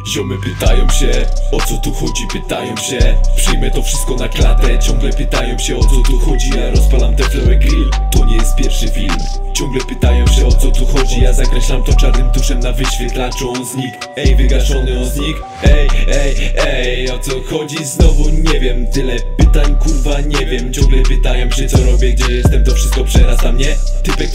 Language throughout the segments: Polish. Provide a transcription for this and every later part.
Ziomy pytają się, o co tu chodzi, pytają się. Przyjmę to wszystko na klatę. Ciągle pytają się, o co tu chodzi. Ja rozpalam te flowe grill. To nie jest pierwszy film. Ciągle pytają się, o co tu chodzi. Ja zakreślam to czarnym tuszem na wyświetlaczu. On znikł, ej, wygaszony on znikł. Ej, o co chodzi znowu nie wiem. Tyle pytań, kurwa nie wiem. Ciągle pytają się, co robię, gdzie jestem. To wszystko przerasta mnie. Typek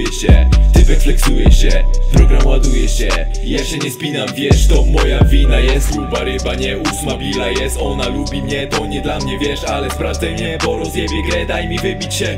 flexuje się. Program ładuje się. Ja się nie spinam, wiesz, to moja wina jest. Gruba ryba, nie 8 bila jest. Ona lubi mnie, to nie dla mnie, wiesz. Ale sprawdzaj mnie, bo rozjebie grę. Daj mi wybić się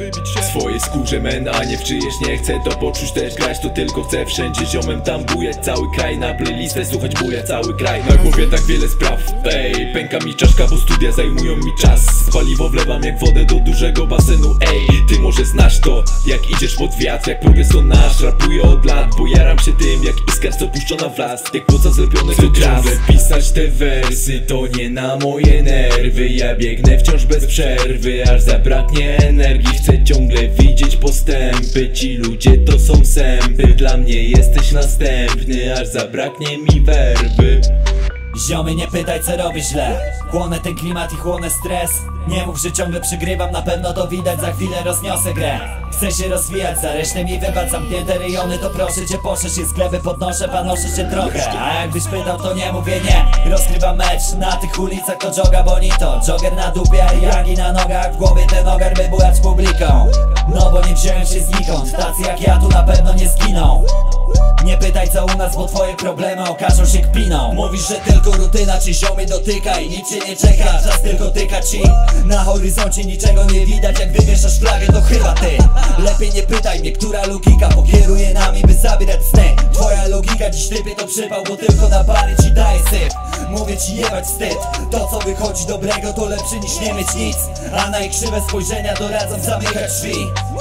w swojej skórze, men, a nie w czyjeś. Nie chcę to poczuć, też grać to tylko chcę. Wszędzie ziomem tam bujać cały kraj. Na playlistę słuchać buja cały kraj. Na głowie tak wiele spraw, ej. Pęka mi czaszka, bo studia zajmują mi czas. Paliwo wlewam jak wodę do dużego basenu, ej. Ty może znasz to, jak idziesz pod wiatr. Jak progres to nasz, rapuję od lat. Bo jaram się tym, jak iskra co puszczona w las. Jak płuca zlepione do gras. Ciągle pisać te wersy, to nie na moje nerwy. Ja biegnę wciąż bez przerwy, aż zabraknie energii. Chcę ciągle widzieć postępy. Ci ludzie to są sępy. Dla mnie jesteś następny, aż zabraknie mi werby. Ziomy, nie pytaj, co robię źle. Chłonę ten klimat i chłonę stres. Nie mów, że ciągle przygrywam, na pewno to widać. Za chwilę rozniosę grę. Chcę się rozwijać, za resztę mi wybacz. Zamknięte rejony, to proszę cię, poszerz się. Z gleby podnoszę, panoszę się trochę. A jakbyś pytał, to nie mówię nie. Rozgrywam mecz, na tych ulicach to joga bonito. Jogger na dupie, jagi na nogach. W głowie ten ogar, by bujać publiką. No bo nie wziąłem się znikąd. Tacy jak ja tu na pewno nie zginą. Nie pytaj, co u nas, bo twoje problemy okażą się kpiną. Mówisz, że tylko rutyna ci ziomy dotyka i nic cię nie czeka. Czas tylko tyka ci. Na horyzoncie niczego nie widać. Jak wywieszasz flagę, to chyba ty. Lepiej nie pytaj mnie, która logika pokieruje nami, by zabierać sny. Twoja logika dziś typie to przypał, bo tylko na bary ci daje syf. Mówię ci jebać wstyd. To co wychodzi dobrego to lepsze niż nie mieć nic. A na ich krzywe spojrzenia doradzam zamykać drzwi.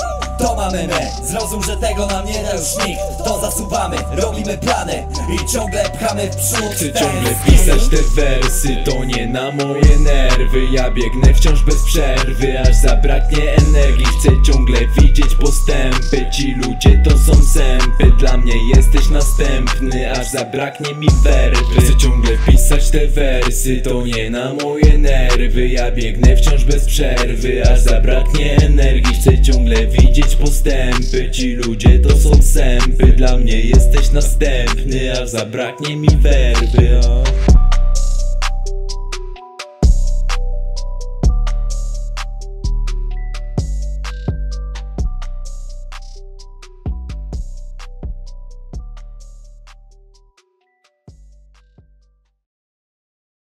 To mamy my, zrozum, że tego nam nie da już nikt. To zasuwamy, robimy plany i ciągle pchamy w przód. Chcę ciągle pisać te wersy, to nie na moje nerwy. Ja biegnę wciąż bez przerwy, aż zabraknie energii. Chcę ciągle widzieć postępy. Ci ludzie to są sępy. Dla mnie jesteś następny, aż zabraknie mi werwy. Chcę ciągle pisać te wersy, to nie na moje nerwy. Ja biegnę wciąż bez przerwy, aż zabraknie energii. Chcę ciągle widzieć postępy. Ci ludzie to są sępy. Dla mnie jesteś następny, aż zabraknie mi werby.